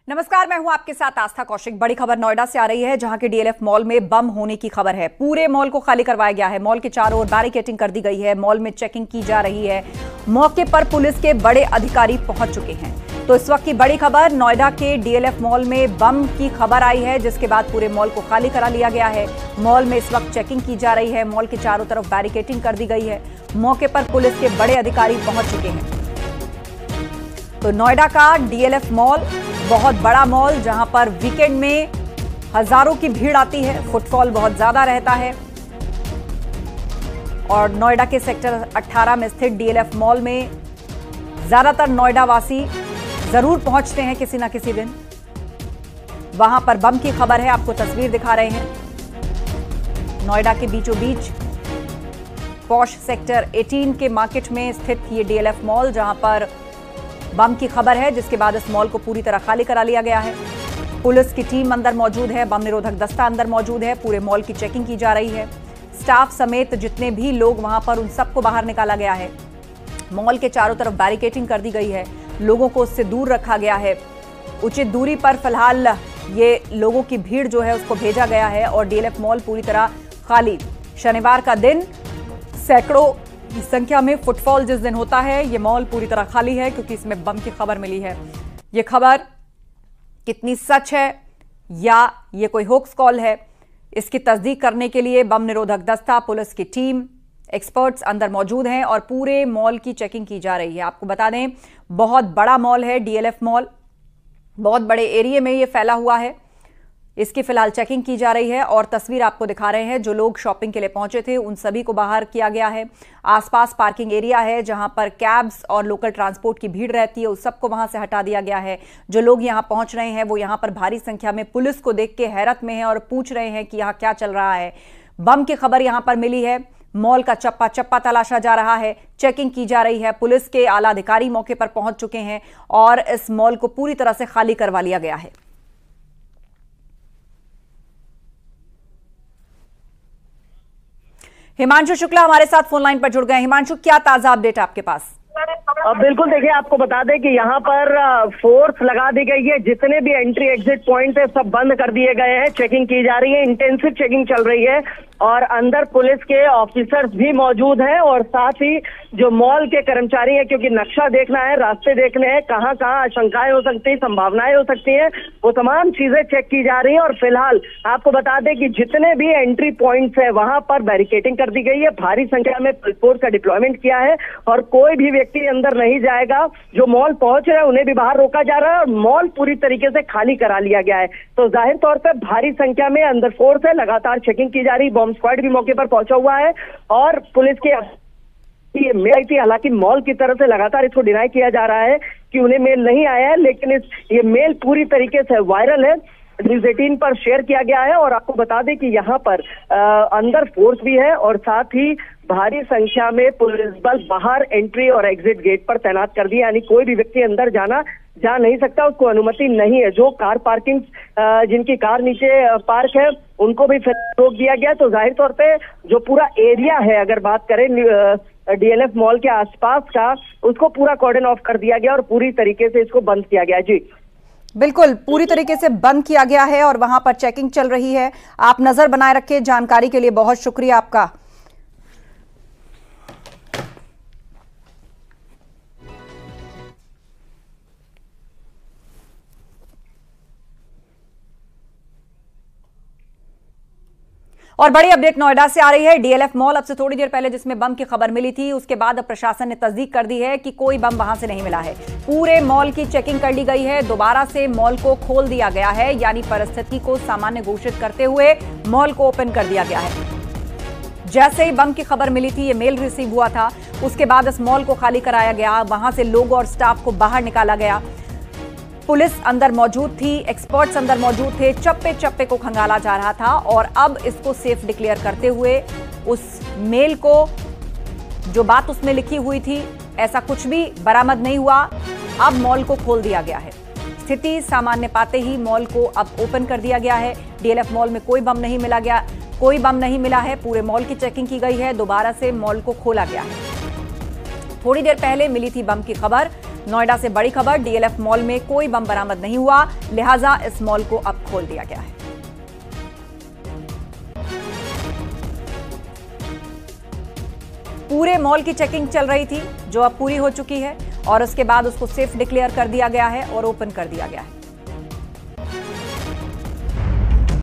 नमस्कार, मैं हूं आपके साथ आस्था कौशिक। बड़ी खबर नोएडा से आ रही है, जहां के डीएलएफ मॉल में बम होने की खबर है। पूरे मॉल को खाली करवाया गया है। मॉल के चारों ओर बैरिकेडिंग कर दी गई है। मॉल में चेकिंग की जा रही है। मौके पर पुलिस के बड़े अधिकारी पहुंच चुके हैं। तो इस वक्त की बड़ी खबर, नोएडा के डीएलएफ मॉल में बम की खबर आई है, जिसके बाद पूरे मॉल को खाली करा लिया गया है। मॉल में इस वक्त चेकिंग की जा रही है। मॉल के चारों तरफ बैरिकेडिंग कर दी गई है। मौके पर पुलिस के बड़े अधिकारी पहुंच चुके हैं। तो नोएडा का डीएलएफ मॉल बहुत बड़ा मॉल, जहां पर वीकेंड में हजारों की भीड़ आती है, फुटफॉल बहुत ज्यादा रहता है। और नोएडा के सेक्टर 18 में स्थित डीएलएफ मॉल में ज्यादातर नोएडा वासी जरूर पहुंचते हैं किसी ना किसी दिन। वहां पर बम की खबर है, आपको तस्वीर दिखा रहे हैं। नोएडा के बीचों बीच पॉश सेक्टर 18 के मार्केट में स्थित ये डीएलएफ मॉल, जहां पर बम की खबर है, जिसके बाद इस मॉल को पूरी तरह खाली करा लिया गया है। पुलिस की टीम अंदर मौजूद है, बम निरोधक दस्ता अंदर मौजूद है। पूरे मॉल की चेकिंग की जा रही है। स्टाफ समेत जितने भी लोग वहां पर, उन सबको बाहर निकाला गया है। मॉल के चारों तरफ बैरिकेडिंग कर दी गई है। लोगों को उससे दूर रखा गया है। उचित दूरी पर फिलहाल ये लोगों की भीड़ जो है उसको भेजा गया है और डीएलएफ मॉल पूरी तरह खाली। शनिवार का दिन सैकड़ों की संख्या में फुटफॉल जिस दिन होता है, ये मॉल पूरी तरह खाली है, क्योंकि इसमें बम की खबर मिली है। ये खबर कितनी सच है या ये कोई होक्स कॉल है, इसकी तस्दीक करने के लिए बम निरोधक दस्ता, पुलिस की टीम, एक्सपर्ट्स अंदर मौजूद हैं और पूरे मॉल की चेकिंग की जा रही है। आपको बता दें, बहुत बड़ा मॉल है डीएलएफ मॉल, बहुत बड़े एरिया में ये फैला हुआ है। इसकी फिलहाल चेकिंग की जा रही है और तस्वीर आपको दिखा रहे हैं। जो लोग शॉपिंग के लिए पहुंचे थे, उन सभी को बाहर किया गया है। आसपास पार्किंग एरिया है, जहां पर कैब्स और लोकल ट्रांसपोर्ट की भीड़ रहती है, उस सबको वहां से हटा दिया गया है। जो लोग यहां पहुंच रहे हैं, वो यहां पर भारी संख्या में पुलिस को देख के हैरत में हैं और पूछ रहे हैं कि यहां क्या चल रहा है। बम की खबर यहां पर मिली है। मॉल का चप्पा चप्पा तलाशा जा रहा है, चेकिंग की जा रही है। पुलिस के आला अधिकारी मौके पर पहुंच चुके हैं और इस मॉल को पूरी तरह से खाली करवा लिया गया है। हिमांशु शुक्ला हमारे साथ फोन लाइन पर जुड़ गए। हिमांशु, क्या ताजा अपडेट आपके पास? बिल्कुल, देखिए, आपको बता दें कि यहाँ पर फोर्स लगा दी गई है। जितने भी एंट्री एग्जिट पॉइंट है सब बंद कर दिए गए हैं। चेकिंग की जा रही है, इंटेंसिव चेकिंग चल रही है और अंदर पुलिस के ऑफिसर्स भी मौजूद हैं और साथ ही जो मॉल के कर्मचारी हैं, क्योंकि नक्शा देखना है, रास्ते देखने हैं, कहाँ कहाँ आशंकाएं हो सकती हैं, संभावनाएं हो सकती हैं, वो तमाम चीजें चेक की जा रही है। और फिलहाल आपको बता दें कि जितने भी एंट्री पॉइंट्स है वहां पर बैरिकेडिंग कर दी गई है। भारी संख्या में पुलिस फोर्स का डिप्लॉयमेंट किया है और कोई भी व्यक्ति अंदर नहीं जाएगा। जो मॉल पहुंच रहे हैं उन्हें भी बाहर रोका जा रहा है और मॉल पूरी तरीके से खाली करा लिया गया है। तो जाहिर तौर पर भारी संख्या में अंदर फोर्स है, लगातार चेकिंग की जा रही। बॉम्ब स्क्वाड भी मौके पर पहुंचा हुआ है और पुलिस के ये मेल थी, हालांकि मॉल की तरफ से लगातार इसको डिनाई किया जा रहा है कि उन्हें मेल नहीं आया है, लेकिन ये मेल पूरी तरीके से वायरल है, न्यूज़ 18 पर शेयर किया गया है। और आपको बता दें कि यहाँ पर अंदर फोर्स भी है और साथ ही भारी संख्या में पुलिस बल बाहर एंट्री और एग्जिट गेट पर तैनात कर दिया, यानी कोई भी व्यक्ति अंदर जा नहीं सकता, उसको अनुमति नहीं है। जो कार पार्किंग, जिनकी कार नीचे पार्क है, उनको भी रोक दिया गया। तो जाहिर तौर पे जो पूरा एरिया है, अगर बात करें डीएलएफ मॉल के आसपास का, उसको पूरा कॉर्डन ऑफ कर दिया गया और पूरी तरीके से इसको बंद किया गया। जी बिल्कुल, पूरी तरीके से बंद किया गया है और वहां पर चेकिंग चल रही है। आप नजर बनाए रखें। जानकारी के लिए बहुत शुक्रिया आपका। और बड़ी अपडेट नोएडा से आ रही है। डीएलएफ मॉल अब से थोड़ी देर पहले जिसमें बम की खबर मिली थी, उसके बाद अब प्रशासन ने तस्दीक कर दी है कि कोई बम वहां से नहीं मिला है। पूरे मॉल की चेकिंग कर ली गई है। दोबारा से मॉल को खोल दिया गया है, यानी परिस्थिति को सामान्य घोषित करते हुए मॉल को ओपन कर दिया गया है। जैसे ही बम की खबर मिली थी, ये मेल रिसीव हुआ था, उसके बाद इस मॉल को खाली कराया गया। वहां से लोग और स्टाफ को बाहर निकाला गया। पुलिस अंदर मौजूद थी, एक्सपर्ट्स अंदर मौजूद थे। चप्पे चप्पे को खंगाला जा रहा था और अब इसको सेफ डिक्लेयर करते हुए उस मेल को, जो बात उसमें लिखी हुई थी, ऐसा कुछ भी बरामद नहीं हुआ। अब मॉल को खोल दिया गया है। स्थिति सामान्य पाते ही मॉल को अब ओपन कर दिया गया है। डीएलएफ मॉल में कोई बम नहीं मिला है। पूरे मॉल की चेकिंग की गई है। दोबारा से मॉल को खोला गया है। थोड़ी देर पहले मिली थी बम की खबर, नोएडा से बड़ी खबर, डीएलएफ मॉल में कोई बम बरामद नहीं हुआ, लिहाजा इस मॉल को अब खोल दिया गया है। पूरे मॉल की चेकिंग चल रही थी जो अब पूरी हो चुकी है और उसके बाद उसको सेफ डिक्लेयर कर दिया गया है और ओपन कर दिया गया है।